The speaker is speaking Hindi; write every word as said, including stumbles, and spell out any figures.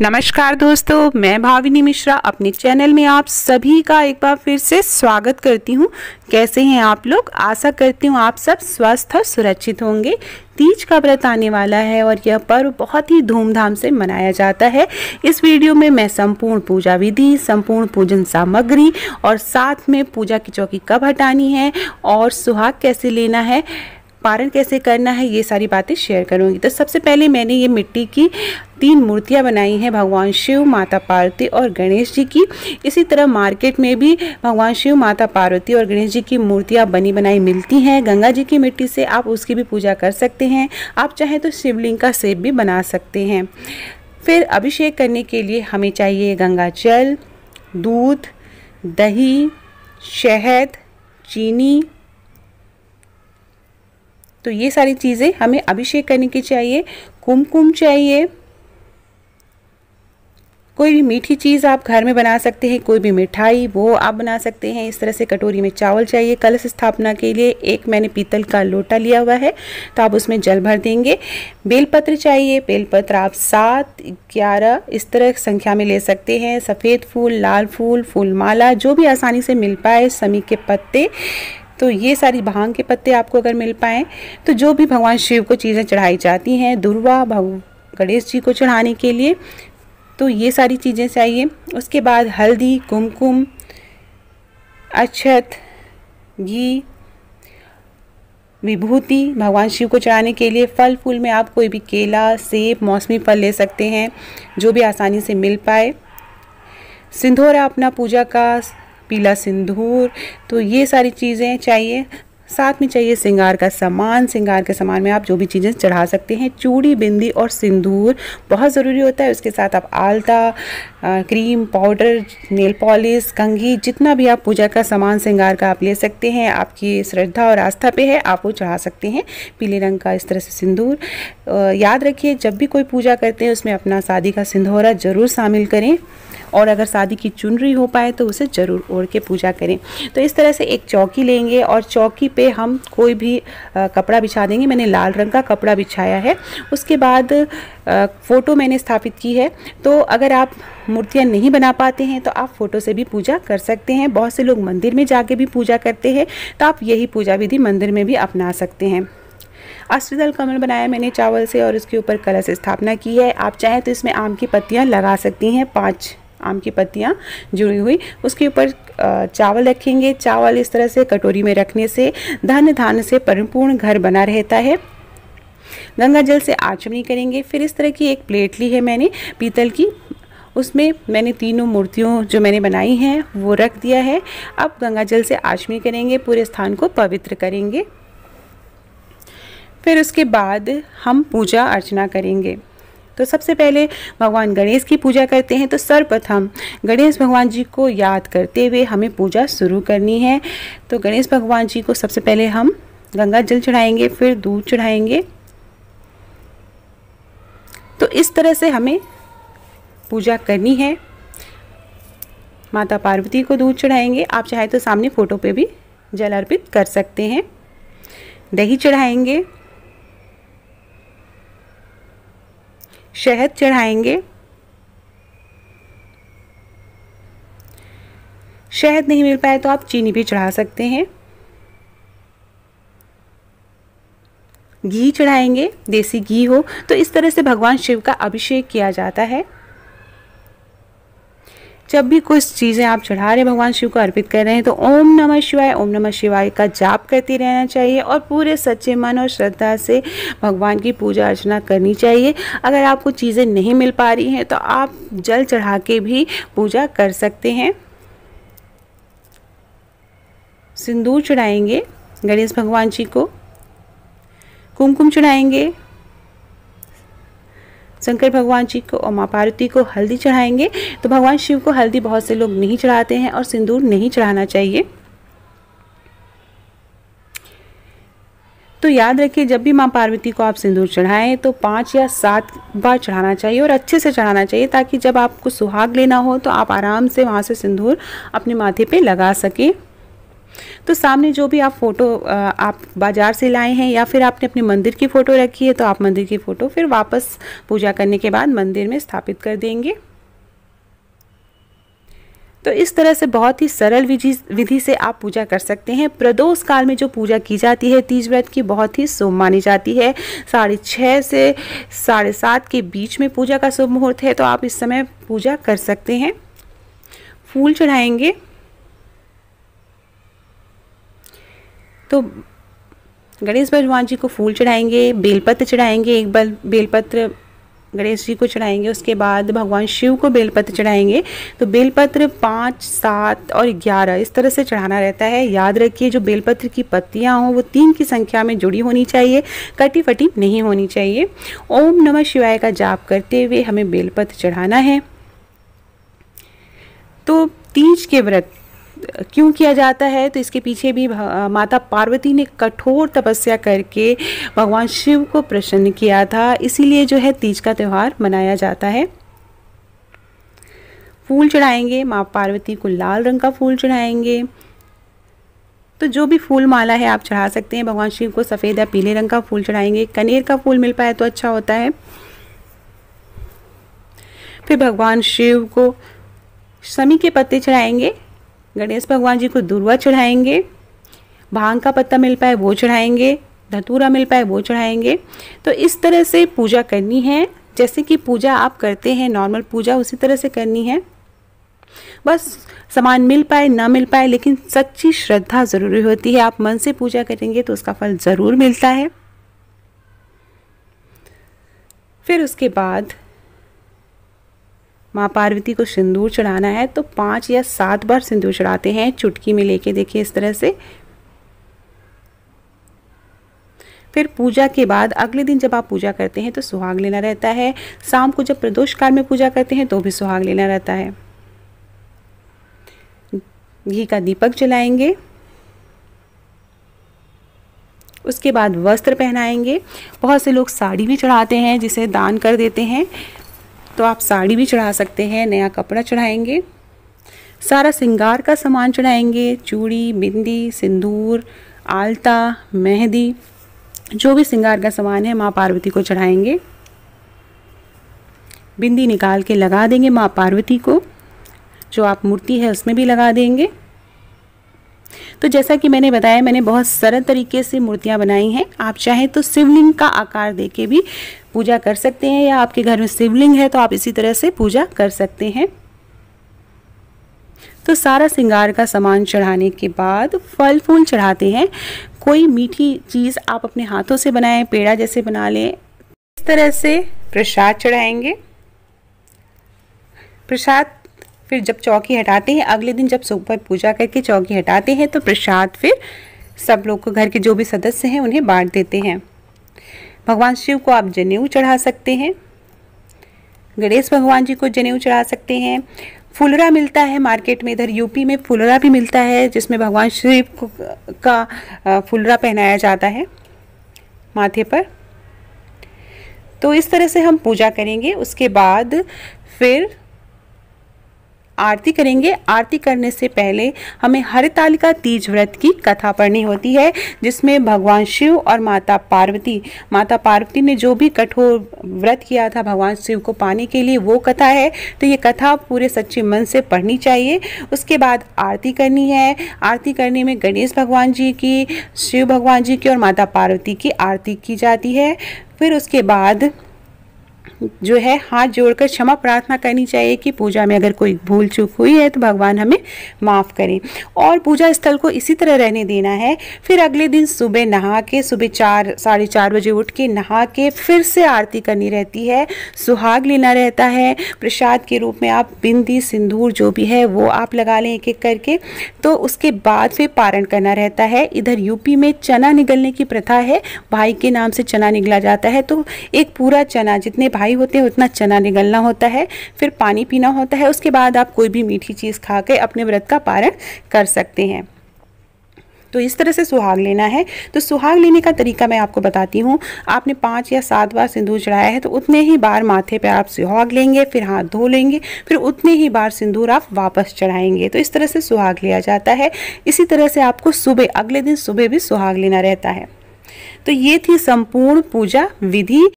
नमस्कार दोस्तों, मैं भाविनी मिश्रा अपने चैनल में आप सभी का एक बार फिर से स्वागत करती हूँ। कैसे हैं आप लोग? आशा करती हूँ आप सब स्वस्थ और सुरक्षित होंगे। तीज का व्रत आने वाला है और यह पर्व बहुत ही धूमधाम से मनाया जाता है। इस वीडियो में मैं संपूर्ण पूजा विधि, संपूर्ण पूजन सामग्री और साथ में पूजा की चौकी कब हटानी है और सुहाग कैसे लेना है, पारण कैसे करना है, ये सारी बातें शेयर करूंगी। तो सबसे पहले मैंने ये मिट्टी की तीन मूर्तियां बनाई हैं, भगवान शिव, माता पार्वती और गणेश जी की। इसी तरह मार्केट में भी भगवान शिव, माता पार्वती और गणेश जी की मूर्तियां बनी बनाई मिलती हैं। गंगा जी की मिट्टी से आप उसकी भी पूजा कर सकते हैं। आप चाहें तो शिवलिंग का शेप भी बना सकते हैं। फिर अभिषेक करने के लिए हमें चाहिए गंगा जल, दूध, दही, शहद, चीनी। तो ये सारी चीज़ें हमें अभिषेक करने की चाहिए। कुमकुम चाहिए। कोई भी मीठी चीज़ आप घर में बना सकते हैं, कोई भी मिठाई वो आप बना सकते हैं। इस तरह से कटोरी में चावल चाहिए। कलश स्थापना के लिए एक मैंने पीतल का लोटा लिया हुआ है, तो आप उसमें जल भर देंगे। बेलपत्र चाहिए। बेलपत्र आप सात, ग्यारह इस तरह संख्या में ले सकते हैं। सफ़ेद फूल, लाल फूल, फूल माला, जो भी आसानी से मिल पाए। समी के पत्ते, तो ये सारी भांग के पत्ते आपको अगर मिल पाएँ तो जो भी भगवान शिव को चीज़ें चढ़ाई जाती हैं, दुर्वा गणेश जी को चढ़ाने के लिए, तो ये सारी चीज़ें चाहिए। उसके बाद हल्दी, कुमकुम, अक्षत, घी, विभूति भगवान शिव को चढ़ाने के लिए। फल फूल में आप कोई भी केला, सेब, मौसमी फल ले सकते हैं, जो भी आसानी से मिल पाए। सिंदूर अपना पूजा का, पीला सिंदूर, तो ये सारी चीज़ें चाहिए। साथ में चाहिए श्रृंगार का सामान। श्रृंगार के सामान में आप जो भी चीज़ें चढ़ा सकते हैं। चूड़ी, बिंदी और सिंदूर बहुत ज़रूरी होता है। उसके साथ आप आलता, क्रीम, पाउडर, नेल पॉलिश, कंघी, जितना भी आप पूजा का सामान श्रृंगार का आप ले सकते हैं, आपकी श्रद्धा और आस्था पे है, आप वो चढ़ा सकते हैं। पीले रंग का इस तरह से सिंदूर। याद रखिए, जब भी कोई पूजा करते हैं उसमें अपना शादी का सिंदूरा ज़रूर शामिल करें, और अगर शादी की चुनरी हो पाए तो उसे ज़रूर ओढ़ के पूजा करें। तो इस तरह से एक चौकी लेंगे और चौकी पे हम कोई भी आ, कपड़ा बिछा देंगे। मैंने लाल रंग का कपड़ा बिछाया है। उसके बाद आ, फ़ोटो मैंने स्थापित की है। तो अगर आप मूर्तियाँ नहीं बना पाते हैं तो आप फ़ोटो से भी पूजा कर सकते हैं। बहुत से लोग मंदिर में जाके भी पूजा करते हैं, तो आप यही पूजा विधि मंदिर में भी अपना सकते हैं। अष्टदल कमल बनाया मैंने चावल से और उसके ऊपर कलश स्थापना की है। आप चाहें तो इसमें आम की पत्तियाँ लगा सकती हैं, पाँच आम की पत्तियाँ जुड़ी हुई। उसके ऊपर चावल रखेंगे। चावल इस तरह से कटोरी में रखने से धन धान्य से परिपूर्ण घर बना रहता है। गंगा जल से आचमनी करेंगे। फिर इस तरह की एक प्लेट ली है मैंने पीतल की, उसमें मैंने तीनों मूर्तियों जो मैंने बनाई हैं वो रख दिया है। अब गंगा जल से आचमनी करेंगे, पूरे स्थान को पवित्र करेंगे। फिर उसके बाद हम पूजा अर्चना करेंगे। तो सबसे पहले भगवान गणेश की पूजा करते हैं। तो सर्वप्रथम गणेश भगवान जी को याद करते हुए हमें पूजा शुरू करनी है। तो गणेश भगवान जी को सबसे पहले हम गंगा जल चढ़ाएंगे, फिर दूध चढ़ाएंगे। तो इस तरह से हमें पूजा करनी है। माता पार्वती को दूध चढ़ाएंगे। आप चाहे तो सामने फोटो पे भी जल अर्पित कर सकते हैं। दही चढ़ाएंगे, शहद चढ़ाएंगे। शहद नहीं मिल पाए तो आप चीनी भी चढ़ा सकते हैं। घी चढ़ाएंगे, देसी घी हो। तो इस तरह से भगवान शिव का अभिषेक किया जाता है। जब भी कुछ चीज़ें आप चढ़ा रहे भगवान शिव को अर्पित कर रहे हैं तो ओम नमः शिवाय, ओम नमः शिवाय का जाप करते रहना चाहिए और पूरे सच्चे मन और श्रद्धा से भगवान की पूजा अर्चना करनी चाहिए। अगर आपको चीज़ें नहीं मिल पा रही हैं तो आप जल चढ़ा के भी पूजा कर सकते हैं। सिंदूर चढ़ाएंगे गणेश भगवान जी को। कुमकुम चढ़ाएंगे शंकर भगवान जी को और माँ पार्वती को। हल्दी चढ़ाएंगे। तो भगवान शिव को हल्दी बहुत से लोग नहीं चढ़ाते हैं और सिंदूर नहीं चढ़ाना चाहिए। तो याद रखिए, जब भी माँ पार्वती को आप सिंदूर चढ़ाएं तो पाँच या सात बार चढ़ाना चाहिए और अच्छे से चढ़ाना चाहिए, ताकि जब आपको सुहाग लेना हो तो आप आराम से वहाँ से सिंदूर अपने माथे पे लगा सकें। तो सामने जो भी आप फ़ोटो आप बाज़ार से लाए हैं या फिर आपने अपने मंदिर की फ़ोटो रखी है तो आप मंदिर की फ़ोटो फिर वापस पूजा करने के बाद मंदिर में स्थापित कर देंगे। तो इस तरह से बहुत ही सरल विधि विधि से आप पूजा कर सकते हैं। प्रदोष काल में जो पूजा की जाती है तीज व्रत की, बहुत ही शुभ मानी जाती है। साढ़े छः से साढ़े सात के बीच में पूजा का शुभ मुहूर्त है, तो आप इस समय पूजा कर सकते हैं। फूल चढ़ाएंगे तो गणेश भगवान जी को फूल चढ़ाएंगे, बेलपत्र चढ़ाएंगे, एक बल बेलपत्र गणेश जी को चढ़ाएंगे। उसके बाद भगवान शिव को बेलपत्र चढ़ाएंगे। तो बेलपत्र पाँच, सात और ग्यारह इस तरह से चढ़ाना रहता है। याद रखिए जो बेलपत्र की पत्तियां हों वो तीन की संख्या में जुड़ी होनी चाहिए, कटी फटी नहीं होनी चाहिए। ओम नमः शिवाय का जाप करते हुए हमें बेलपत्र चढ़ाना है। तो तीज के व्रत क्यों किया जाता है, तो इसके पीछे भी माता पार्वती ने कठोर तपस्या करके भगवान शिव को प्रसन्न किया था, इसीलिए जो है तीज का त्यौहार मनाया जाता है। फूल चढ़ाएंगे, माँ पार्वती को लाल रंग का फूल चढ़ाएंगे। तो जो भी फूल माला है आप चढ़ा सकते हैं। भगवान शिव को सफ़ेद या पीले रंग का फूल चढ़ाएंगे। कनेर का फूल मिल पाए तो अच्छा होता है। फिर भगवान शिव को शमी के पत्ते चढ़ाएंगे। गणेश भगवान जी को दूर्वा चढ़ाएंगे। भांग का पत्ता मिल पाए वो चढ़ाएंगे। धतूरा मिल पाए वो चढ़ाएंगे। तो इस तरह से पूजा करनी है, जैसे कि पूजा आप करते हैं नॉर्मल पूजा उसी तरह से करनी है। बस सामान मिल पाए ना मिल पाए, लेकिन सच्ची श्रद्धा ज़रूरी होती है। आप मन से पूजा करेंगे तो उसका फल ज़रूर मिलता है। फिर उसके बाद माँ पार्वती को सिंदूर चढ़ाना है, तो पाँच या सात बार सिंदूर चढ़ाते हैं, चुटकी में लेके देखिए इस तरह से। फिर पूजा के बाद अगले दिन जब आप पूजा करते हैं तो सुहाग लेना रहता है। शाम को जब प्रदोष काल में पूजा करते हैं तो भी सुहाग लेना रहता है। घी का दीपक जलाएंगे। उसके बाद वस्त्र पहनाएंगे। बहुत से लोग साड़ी भी चढ़ाते हैं, जिसे दान कर देते हैं, तो आप साड़ी भी चढ़ा सकते हैं। नया कपड़ा चढ़ाएंगे। सारा श्रृंगार का सामान चढ़ाएंगे। चूड़ी, बिंदी, सिंदूर, आलता, मेहंदी, जो भी श्रृंगार का सामान है माँ पार्वती को चढ़ाएंगे। बिंदी निकाल के लगा देंगे माँ पार्वती को, जो आप मूर्ति है उसमें भी लगा देंगे। तो जैसा कि मैंने बताया, मैंने बहुत सरल तरीके से मूर्तियाँ बनाई हैं। आप चाहें तो शिवलिंग का आकार देके भी पूजा कर सकते हैं, या आपके घर में शिवलिंग है तो आप इसी तरह से पूजा कर सकते हैं। तो सारा श्रृंगार का सामान चढ़ाने के बाद फल फूल चढ़ाते हैं। कोई मीठी चीज़ आप अपने हाथों से बनाएं, पेड़ा जैसे बना लें। इस तरह से प्रसाद चढ़ाएंगे। प्रसाद फिर जब चौकी हटाते हैं, अगले दिन जब सुबह पूजा करके चौकी हटाते हैं तो प्रसाद फिर सब लोग को, घर के जो भी सदस्य हैं उन्हें बांट देते हैं। भगवान शिव को आप जनेऊ चढ़ा सकते हैं। गणेश भगवान जी को जनेऊ चढ़ा सकते हैं। फुलरा मिलता है मार्केट में, इधर यूपी में फुलरा भी मिलता है, जिसमें भगवान शिव का फुलरा पहनाया जाता है माथे पर। तो इस तरह से हम पूजा करेंगे। उसके बाद फिर आरती करेंगे। आरती करने से पहले हमें हरितालिका तीज व्रत की कथा पढ़नी होती है, जिसमें भगवान शिव और माता पार्वती माता पार्वती ने जो भी कठोर व्रत किया था भगवान शिव को पाने के लिए, वो कथा है। तो ये कथा पूरे सच्चे मन से पढ़नी चाहिए। उसके बाद आरती करनी है। आरती करने में गणेश भगवान जी की, शिव भगवान जी की और माता पार्वती की आरती की जाती है। फिर उसके बाद जो है हाथ जोड़कर क्षमा प्रार्थना करनी चाहिए कि पूजा में अगर कोई भूल चूक हुई है तो भगवान हमें माफ़ करें, और पूजा स्थल को इसी तरह रहने देना है। फिर अगले दिन सुबह नहा के, सुबह चार साढ़े चार बजे उठ के नहा के फिर से आरती करनी रहती है। सुहाग लेना रहता है। प्रसाद के रूप में आप बिंदी, सिंदूर जो भी है वो आप लगा लें एक एक करके। तो उसके बाद फिर पारण करना रहता है। इधर यूपी में चना निगलने की प्रथा है, भाई के नाम से चना निगला जाता है। तो एक पूरा चना, जितने भाई होते हैं उतना चना निगलना होता है। फिर पानी पीना होता है। उसके बाद आप कोई भी मीठी चीज़ खा के अपने व्रत का पारण कर सकते हैं। तो इस तरह से सुहाग लेना है। तो सुहाग लेने का तरीका मैं आपको बताती हूँ। आपने पाँच या सात बार सिंदूर चढ़ाया है तो उतने ही बार माथे पे आप सुहाग लेंगे, फिर हाथ धो लेंगे, फिर उतने ही बार सिंदूर आप वापस चढ़ाएंगे। तो इस तरह से सुहाग लिया जाता है। इसी तरह से आपको सुबह, अगले दिन सुबह भी सुहाग लेना रहता है। तो ये थी संपूर्ण पूजा विधि।